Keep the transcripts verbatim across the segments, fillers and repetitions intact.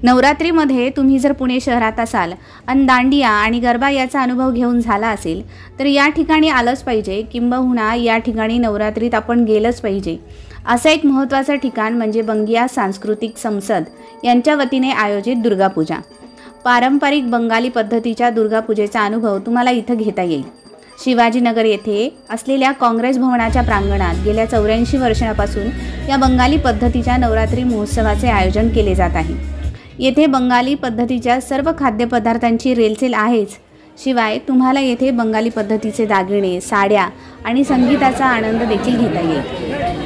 नवरात्रीमध्ये तुम्ही जर पुणे शहरात असाल आणि दांडिया आणि गरबा याचा अनुभव घेऊन झाला असेल तर या ठिकाणी आलंच पाहिजे, किंबहुना या ठिकाणी नवरात्रीत आपण गेलंच पाहिजे। असं एक महत्त्वाचं ठिकाण म्हणजे बंगिया सांस्कृतिक संसद यांच्या वतीने आयोजित दुर्गापूजा। पारंपरिक बंगाली पद्धतीच्या दुर्गापूजेचा अनुभव तुम्हाला इथं घेता येईल। शिवाजीनगर येथे असलेल्या काँग्रेस भवनाच्या प्रांगणात गेल्या चौऱ्याऐंशी वर्षांपासून या बंगाली पद्धतीच्या नवरात्री महोत्सवाचे आयोजन केले जात आहे। येथे बंगाली पद्धतीच्या सर्व खाद्यपदार्थांची रेलचेल आहेच, शिवाय तुम्हाला येथे बंगाली पद्धतीचे दागिने, साड्या आणि संगीताचा आनंद देखील घेता येईल।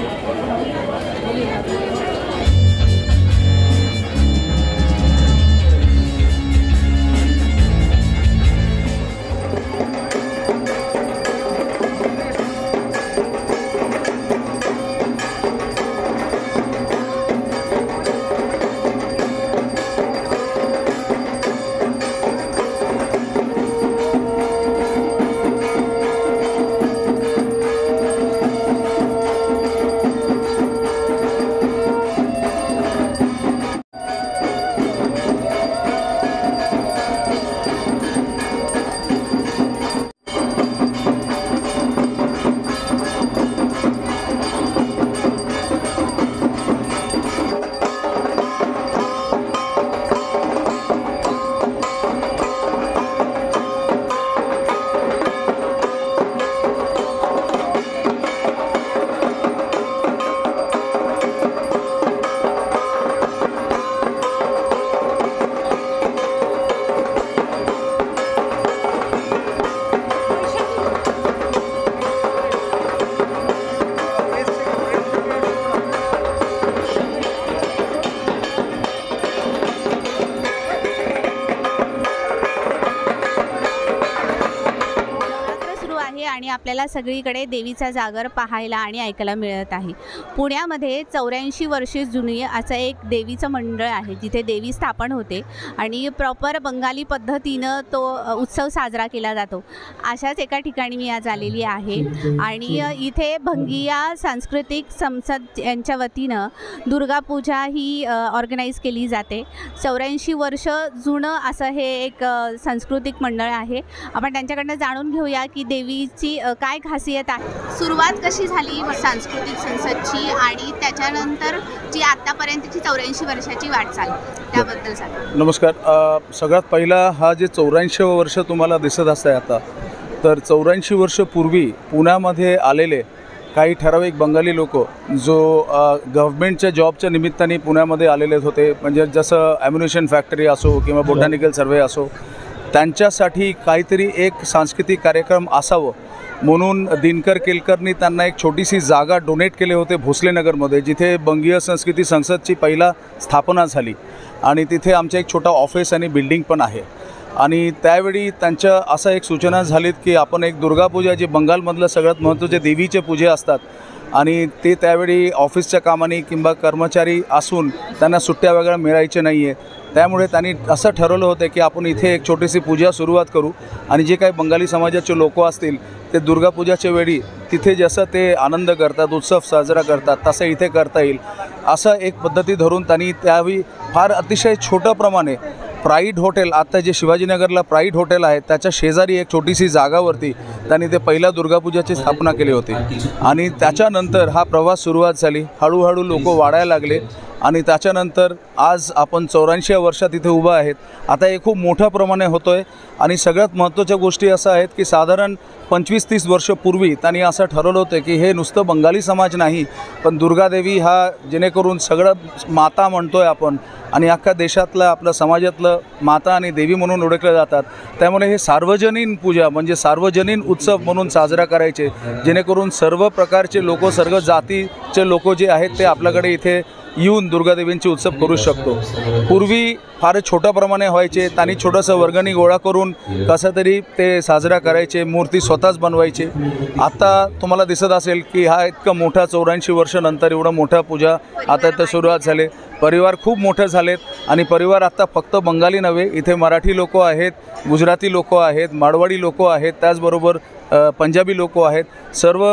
आणि आपल्याला सगळीकडे देवीचा जागर पाहायला आणि ऐकायला मिळत आहे। पुण्यामध्ये चौऱ्याऐंशी वर्षे जुनी असं एक देवीचं मंडळ आहे जिथे देवी स्थापन होते आणि प्रॉपर बंगाली पद्धतीनं तो उत्सव साजरा केला जातो। अशाच एका ठिकाणी मी आज आलेली आहे आणि इथे भंगिया सांस्कृतिक संसद यांच्या वतीनं दुर्गापूजा ही ऑर्गनाइज केली जाते। चौऱ्याऐंशी वर्ष जुनं असं हे एक सांस्कृतिक मंडळ आहे। आपण त्यांच्याकडनं जाणून घेऊया की देवीची काय खासियत आहे, सुरुवात कशी झाली सांस्कृतिक संसदची आणि त्याच्यानंतर जी आतापर्यंतची चौऱ्याऐंशी वर्षाची वाटचाल त्याबद्दल सांगा। नमस्कार। सगळ्यात पहिला हा जे चौऱ्याऐंशी वर्ष तुम्हाला दिसत असते आता, तर चौऱ्याऐंशी वर्ष पूर्वी पुण्यामध्ये आलेले काही ठराविक बंगाली लोक जो गव्हर्नमेंटच्या जॉबच्या निमित्ताने पुण्यामध्ये आलेले होते, म्हणजे जसं ॲम्युनिशन फॅक्टरी असो किंवा बोटॅनिकल सर्वे असो, त्यांच्यासाठी काहीतरी एक सांस्कृतिक कार्यक्रम असावं म्हणून दिनकर केलकरनी त्यांना एक छोटीशी जागा डोनेट केले होते भोसलेनगरमध्ये, जिथे बंगिया संस्कृती संसदची पहिला स्थापना झाली आणि तिथे आमचं एक छोटा ऑफिस आणि बिल्डिंग पण आहे। आणि त्यावेळी त्यांच्या असं एक सूचना झालीत की आपण एक दुर्गापूजा, जी बंगालमधलं सगळ्यात महत्त्वाचे देवीचे पूजे असतात आणि ते त्यावेळी ऑफिसच्या कामाने किंवा कर्मचारी असून त्यांना सुट्ट्या वगैरे मिळायच्या नाही आहे, त्यामुळे त्यांनी असं ठरवलं होतं की आपण इथे एक छोटीशी पूजा सुरुवात करू आणि जे काही बंगाली समाजाचे लोक असतील ते दुर्गापूजाच्या वेळी तिथे जसं ते आनंद करतात, उत्सव साजरा करतात, तसं इथे करता येईल असं एक पद्धती धरून त्यांनी त्यावेळी फार अतिशय छोट्या प्रमाणे प्राईड हॉटेल, आता जे शिवाजीनगरला प्राईड हॉटेल आहे त्याच्या शेजारी एक छोटीशी जागावरती त्यांनी ते पहिल्या दुर्गापूजाची स्थापना केली होती। आणि त्याच्यानंतर हा प्रवास सुरुवात झाली, हळूहळू लोक वाढायला लागले आणि त्याच्यानंतर आज आपण चौऱ्याऐंशी वर्षात इथे उभं आहेत। आता हे खूप मोठ्या प्रमाणे होतो आहे आणि सगळ्यात महत्त्वाच्या गोष्टी असं आहेत की साधारण पंचवीस तीस वर्षपूर्वी त्यांनी असं ठरवलं होतं की हे नुसतं बंगाली समाज नाही, पण दुर्गादेवी हा जेणेकरून सगळं माता म्हणतो आहे आपण आणि अख्ख्या देशातलं आपलं समाजातलं माता आणि देवी म्हणून ओळखले जातात, त्यामुळे हे सार्वजनिक पूजा म्हणजे सार्वजनिक उत्सव म्हणून साजरा करायचे, जेणेकरून सर्व प्रकारचे लोक, सर्व जातीचे लोक जे आहेत ते आपल्याकडे इथे येऊन दुर्गादेवींचे उत्सव करू शकतो। पूर्वी फार छोट्या प्रमाणे व्हायचे, त्यांनी छोटंसं वर्गणी गोळा करून कसं तरी ते साजरा करायचे, मूर्ती स्वतःच बनवायचे। आता तुम्हाला दिसत असेल की हा इतका मोठा चौऱ्याऐंशी वर्षानंतर एवढा मोठा पूजा आता तर सुरुवात झाली। परिवार खूप मोठे झालेत आणि परिवार आता फक्त बंगाली नव्हे, इथे मराठी लोक आहेत, गुजराती लोक आहेत, मारवाडी लोक आहेत, त्याचबरोबर पंजाबी लोक आहेत, सर्व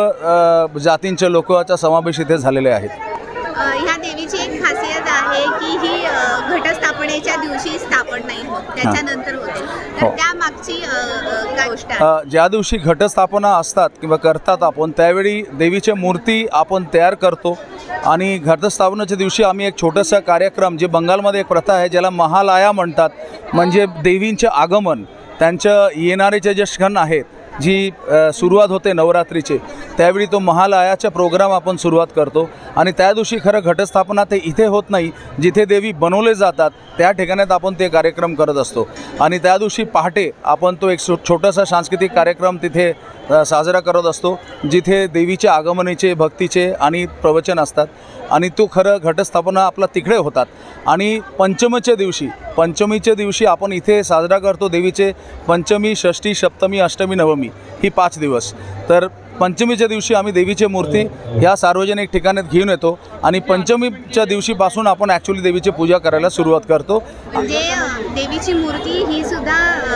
जातींचे लोकांचा समावेश इथे झालेले आहेत। ह्या देवीची एक खासियत आहे की ही घटस्थापने स्थापनेच्या दिवशी स्थापन नाही होत, त्याच्यानंतर होते. तर हो. त्या मागची अ, अ, काय गोष्ट आहे? अ, ज्या दिवशी घटस्थापना असतात किंवा करतात आपण, त्यावेळी देवीच्या मूर्ती आपण तयार करतो आणि घटस्थापनेच्या दिवशी आम्ही एक छोटासा कार्यक्रम, जे बंगालमध्ये एक प्रथा आहे ज्याला महालया म्हणतात, म्हणजे देवींचे आगमन, त्यांच्या येणारेचे जे क्षण आहेत, जी अ, सुरुवात होते नवरात्रीचे, त्यावेळी तो महालयाचा प्रोग्राम आपण सुरुवात करतो. आणि त्या दिवशी खरं घटस्थापना ते इथे होत नाही, जिथे देवी बनवले जातात त्या ठिकाणात आपण ते कार्यक्रम करत असतो. आणि त्या दिवशी पहाटे आपण तो एक छोटासा सांस्कृतिक कार्यक्रम तिथे अ, साजरा करत असतो, जिथे देवीच्या आगमनाचे, भक्तीचे आणि प्रवचन असतात. आणि तो खरं घटस्थापना आपला तिकडे होतात. आणि पंचमीच्या दिवशी पंचमीच्या दिवशी आपण इथे साजरा करतो देवीचे पंचमी, षष्ठी, सप्तमी, अष्टमी, नवमी ही पाच दिवस. तर पंचमीच्या दिवशी आम्ही देवीची मूर्ती ह्या सार्वजनिक ठिकाणात घेऊन येतो आणि पंचमीच्या दिवशीपासून आपण ॲक्च्युली देवीची पूजा करायला सुरुवात करतो. म्हणजे अ, देवीची मूर्ती ही सुद्धा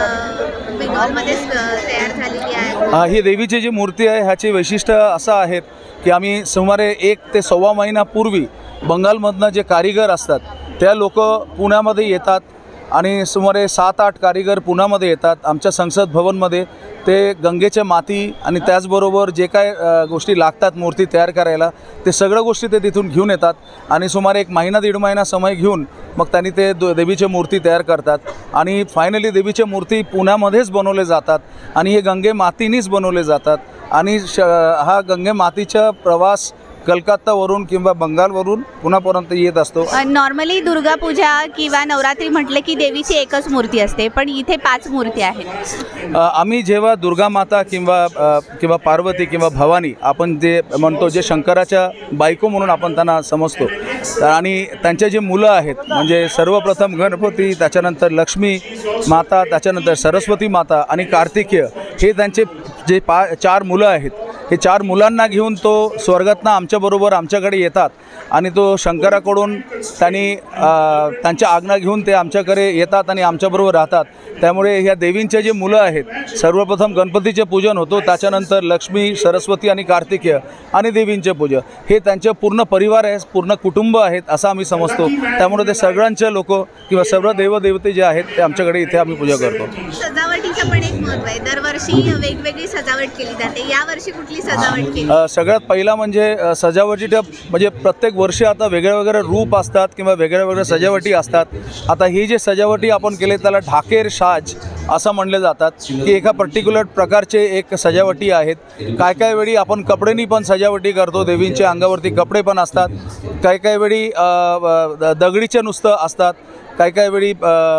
अ, बेंगॉलमध्येच अ, तयार झालेली आहे. अ, ही देवीची जी मूर्ती आहे ह्याचे वैशिष्ट्य असं आहेत की आम्ही सुमारे एक ते सव्वा महिन्यापूर्वी बंगालमधनं जे कारिगर असतात त्या लोक पुण्यामध्ये येतात आणि सुमारे सात आठ कारिगर पुण्यामध्ये येतात आमच्या संसद भवनमध्ये. ते गंगेच्या माती आणि त्याचबरोबर जे काय अ, गोष्टी लागतात मूर्ती तयार करायला, ते सगळ्या गोष्टी ते तिथून घेऊन येतात आणि सुमारे एक महिना दीड महिना समय घेऊन मग त्यांनी ते देवीच्या मूर्ती तयार करतात. आणि फायनली देवीच्या मूर्ती पुण्यामध्येच बनवले जातात आणि हे गंगे मातीनीच बनवले जातात. आणि श हा गंगे मातीचा प्रवास कलकत्तावरून किंवा बंगालवरून पुण्यापर्यंत येत असतो. नॉर्मली दुर्गा पूजा किंवा नवरात्री म्हटले की देवीची एकच मूर्ती असते, पण इथे पाच मूर्ती आहेत. आम्ही जेव्हा दुर्गा माता किंवा किंवा पार्वती किंवा भवानी आपण जे म्हणतो, जे शंकराच्या बायको म्हणून आपण त्यांना समजतो, आणि त्यांचे जे मुलं आहेत म्हणजे सर्वप्रथम गणपती, त्याच्यानंतर लक्ष्मी माता, त्याच्यानंतर सरस्वती माता आणि कार्तिकेय, हे त्यांचे जे पा चार मुलं आहेत, हे चार मुलांना घेऊन तो स्वर्गातनं आमच्याबरोबर आमच्याकडे येतात. आणि तो शंकराकडून त्यांनी त्यांच्या आज्ञा घेऊन ते आमच्याकडे येतात आणि आमच्याबरोबर राहतात. त्यामुळे ह्या देवींचे जे मुलं आहेत, सर्वप्रथम गणपतीचे पूजन होतो, त्याच्यानंतर लक्ष्मी, सरस्वती आणि कार्तिकेय आणि देवींचे पूजन, हे त्यांचे पूर्ण परिवार आहे, पूर्ण कुटुंब आहेत असं आम्ही समजतो. त्यामुळे ते सगळ्यांचे लोक किंवा सर्व देवदेवते जे आहेत ते आमच्याकडे इथे आम्ही पूजा करतो. सजावटीचं पण एक महत्त्व आहे. दरवर्षी वेगवेगळी सजावट केली जाते. यावर्षी कुठली सजावट केली? सगळ्यात पहिला म्हणजे सजावटीच्या म्हणजे प्रत्येक वर्षी आता वेगळ्या वेगळ्या रूप असतात किंवा वेगळ्या वेगळ्या सजावटी असतात. आता ही जी सजावटी आपण केली त्याला ढाकेर साज असं म्हणले जातात, की एका पर्टिक्युलर प्रकारचे एक सजावटी आहेत. काय काय वेळी आपण कपड्यांनी पण सजावटी करतो, देवींच्या अंगावरती कपडे पण असतात. काय काय वेळी दगडीचे नुसतं असतात, काही काही वेळी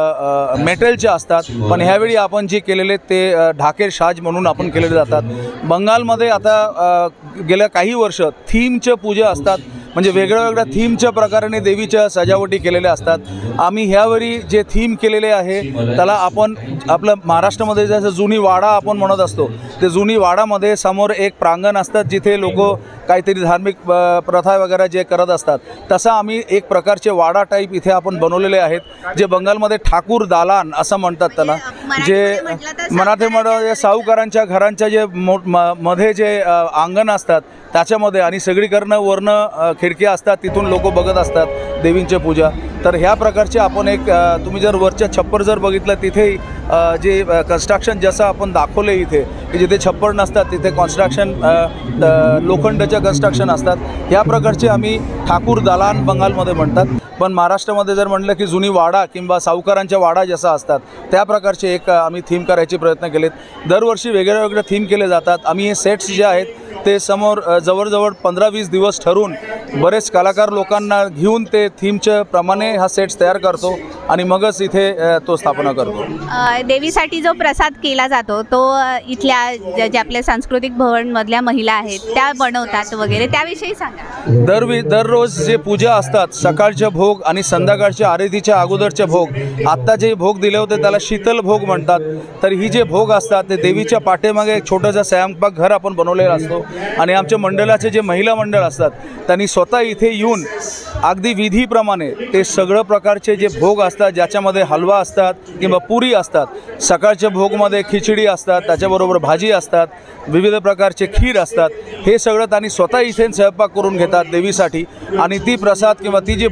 मेटलचे असतात. पण ह्यावेळी आपण जे केलेले ते ढाकेर साज म्हणून आपण केलेले जातात. बंगालमध्ये आता गेल्या काही वर्ष थीमच्या पूजा असतात, म्हणजे वेगळ्या वेगळ्या थीमच्या प्रकाराने देवीच्या सजावटी केलेल्या असतात. आम्ही ह्यावेळी जे थीम केलेले आहे त्याला आपण आपलं महाराष्ट्रामध्ये जसं जुनी वाडा आपण म्हणत असतो, ते जुनी वाडामध्ये समोर एक प्रांगण असतात जिथे लोक काहीतरी धार्मिक प्रथा वगैरे जे करत असतात, तसं आम्ही एक प्रकारचे वाडा टाईप इथे आपण बनवलेले आहेत, जे बंगालमध्ये ठाकूर दालान असं म्हणतात त्याला. जे मराठीमध्ये सावकारांच्या घरांच्या जे मध्ये जे अंगण असतात त्याच्यामध्ये, आणि सगळीकडनं वरनं खिडक्या असतात, तिथून लोक बघत असतात देवींची पूजा. तर ह्या प्रकारचे आपण एक तुम्ही जर वरच्या छप्पर जर बघितलं, तिथे जे कन्स्ट्रक्शन जसं आपण दाखवलं इथे, की जिथे छप्पर नसतात तिथे कन्स्ट्रक्शन लोखंडाच्या कन्स्ट्रक्शन असतात. ह्या प्रकारचे आम्ही ठाकूर दालान बंगालमध्ये म्हणतात. पण महाराष्ट्रामध्ये जर म्हटलं की जुनी वाडा किंवा सावकारांच्या वाडा जसा असतात त्या प्रकारचे एक आम्ही थीम करायचे प्रयत्न केलेत. दरवर्षी वेगळ्या वेगळ्या थीम केले जातात. आम्ही हे सेट्स जे आहेत ते समोर जवळजवळ पंधरा वीस दिवस ठरवून बरेच कलाकार लोकांना घेऊन ते थीमच्या प्रमाणे हा सेट्स तयार करतो आणि मगच इथे तो स्थापना करतो. देवीसाठी जो प्रसाद केला जातो तो इथल्या जे आपल्या सांस्कृतिक भवनमधल्या महिला आहेत त्या बनवतात वगैरे, त्याविषयी सांगा. दरवी दररोज जे पूजा असतात, सकाळचे भोग आणि संध्याकाळच्या आरतीच्या अगोदरचे भोग, आत्ता जे भोग दिले होते त्याला शीतल भोग म्हणतात. तर ही जे भोग असतात ते देवीच्या पाठीमागे एक छोटंसं स्वयंपाक घर आपण बनवलेला असतो आणि आमच्या मंडळाचे जे महिला मंडळ असतात त्यांनी स्वतः इथे येऊन अगदी विधीप्रमाणे ते सगळं प्रकारचे जे भोग असतात, ज्याच्यामध्ये हलवा असतात किंवा पुरी असतात, सकाळच्या भोगमध्ये खिचडी असतात, त्याच्याबरोबर भाजी असतात, विविध प्रकारचे खीर असतात, हे सगळं त्यांनी स्वतः इथे स्वयंपाक करून घेतात देवीसाठी. आणि ती प्रसाद किंवा ती जी भोग आहे ते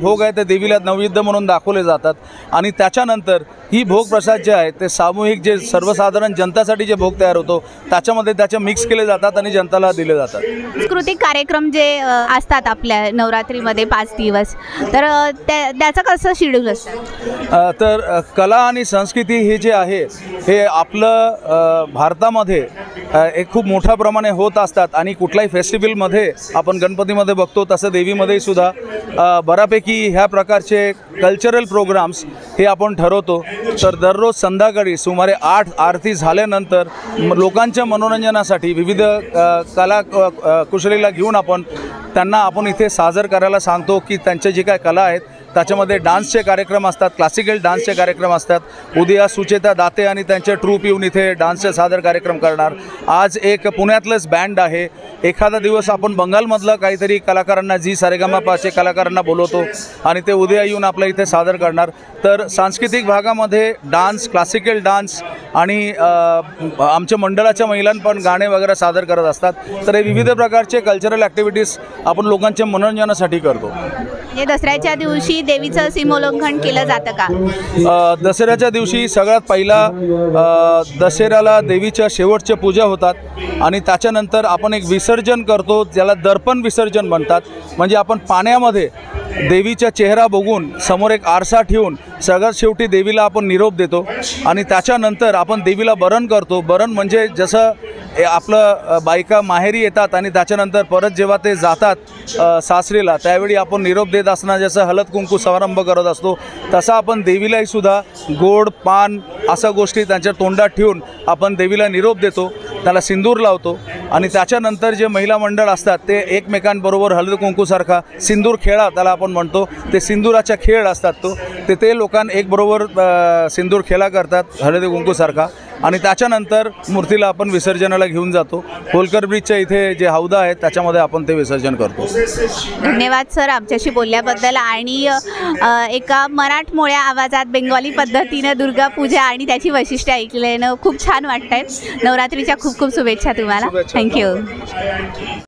ते देवीला नैवेद्य म्हणून दाखवले जातात आणि त्याच्यानंतर ही भोगप्रसाद जे आहे ते सामूहिक जे सर्वसाधारण जनतासाठी जे भोग तयार होतो त्याच्यामध्ये त्याचे मिक्स केले जातात आणि जनताला दिले जातात. सांस्कृतिक कार्यक्रम जे अ, असतात आपल्या नवरात्रीमध्ये पाच दिवस, तर अ, त्या त्याचं कसं शेड्यूल असतं? अ, तर अ, कला आणि संस्कृती हे जे आहे हे आपलं अ, भारतामध्ये अ, एक खूप मोठ्या प्रमाणे होत असतात आणि कुठल्याही फेस्टिवलमध्ये आपण गणपतीमध्ये बघतो तसं देवीमध्ये सुद्धा अ, बऱ्यापैकी ह्या प्रकारचे कल्चरल प्रोग्राम्स हे आपण ठरवतो. तर दररोज संध्याकाळी सुमारे आठ आरती झाल्यानंतर म- लोकांच्या मनोरंजनासाठी विविध अ, कला अ, अ, कुशलीला घेऊन आपण त्यांना आपण इथे सादर करायला सांगतो की त्यांच्या जे काय कला आहेत त्याच्यामध्ये डान्सचे कार्यक्रम असतात, क्लासिकल डान्सचे कार्यक्रम असतात. उद्या सुचेता दाते आणि त्यांचे ट्रूप येऊन इथे डान्सचे सादर कार्यक्रम करणार. आज एक पुण्यातलंच बँड आहे. एखादा दिवस आपण बंगालमधलं काहीतरी कलाकारांना झी सारेगामापाचे कलाकारांना बोलवतो आणि ते उद्या येऊन आपल्या इथे सादर करणार. तर सांस्कृतिक भागामध्ये डान्स, क्लासिकल डान्स आणि अ, आमच्या मंडळाच्या महिलां पण गाणे वगैरे सादर करत असतात. तर हे विविध प्रकारचे कल्चरल ॲक्टिव्हिटीज आपण लोकांच्या मनोरंजनासाठी करतो. म्हणजे दसऱ्याच्या दिवशी देवीचं सीमोल्लंघन केलं जातं का? अ, दसऱ्याच्या दिवशी सगळ्यात पहिला अ, दसऱ्याला देवीच्या शेवटच्या पूजा होतात आणि त्याच्यानंतर आपण एक विसर्जन करतो ज्याला दर्पण विसर्जन म्हणतात. म्हणजे आपण पाण्यामध्ये देवीचा चेहरा बघून समोर एक आरसा ठेवून सगळ्यात शेवटी देवीला आपण निरोप देतो आणि त्याच्यानंतर आपण देवीला बरण करतो. बरण म्हणजे जसं ए आपलं अ, बायका माहेरी येतात आणि त्याच्यानंतर परत जेव्हा ते जातात अ, सासरीला त्यावेळी आपण निरोप देत असताना जसं हळद कुंकू समारंभ करत असतो तसा आपण देवीलाही सुद्धा गोड पान अशा गोष्टी त्यांच्या तोंडात ठेवून आपण देवीला निरोप देतो, त्याला सिंदूर लावतो आणि त्याच्यानंतर जे महिला मंडळ असतात ते एकमेकांबरोबर हळद कुंकूसारखा सिंदूर खेळा त्याला आपण म्हणतो, ते सिंदूराचा खेळ असतात तो ते ते लोकां एक बरोबर अ, सिंदूर खेळा करतात हळदी कुंकूसारखा आणि त्याच्यानंतर मूर्तीला आपण विसर्जनाला घेऊन जातो. होलकर ब्रिजच्या इथे जे हौदा आहे त्याच्यामध्ये आपण ते विसर्जन करतो. धन्यवाद सर आमच्याशी बोलल्याबद्दल आणि अ, एका मराठमोळ्या आवाजात बेंगॉली पद्धतीनं दुर्गा पूजा आणि त्याची वैशिष्ट्य ऐकल्यानं खूप छान वाटतंय. नवरात्रीच्या खूप खूप शुभेच्छा तुम्हाला. शुभेच्छा. थँक्यू.